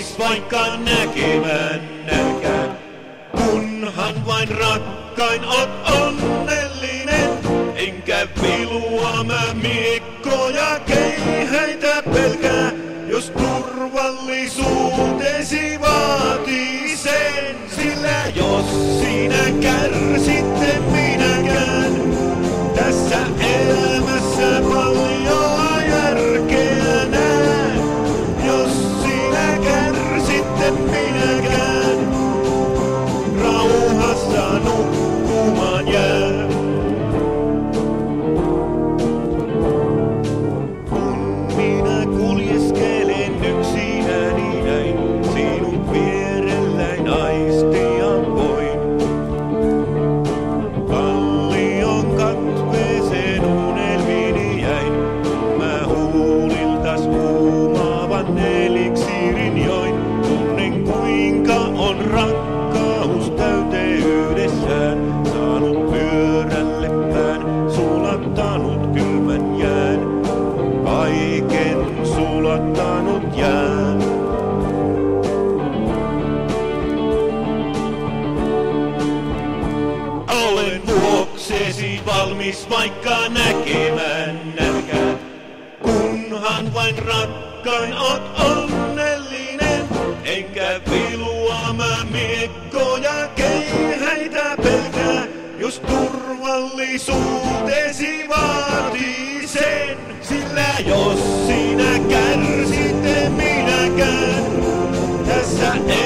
valmis vaikka näkemään nälkää. Kunhan vain rakkain oot onnellinen, enkä vilua mä miekkoja keihäitä pelkää. Jos turvallisuutesi vaatii sen, sillä jos sinä kärsitte minäkään. Tässä elämässä paljon järkeä näen, jos sinä kärsitte minäkään. Rauhassa nukkumaan jää. Kun minä kuljeskelen yksinäni näin, sinun vierelläin aistia voin. Kallion katveeseen unelmiini jäin, mä huuliltas huumaavan eliksiirin join. Tunnen kuinka on rakkaus täyteydessään, saanut pyörälle pään, sulattanut kylmän jään. Kaiken sulattanut jään. Olen vuoksesi valmis vaikka näkemään nälkää. Kunhan vain rakkain oot onnellinen, enkä vilua mä miekkoja keihäitä pelkää. Jos turvallisuutesi vaatii sen, sillä jos sinä kärsit en minäkään. Tässä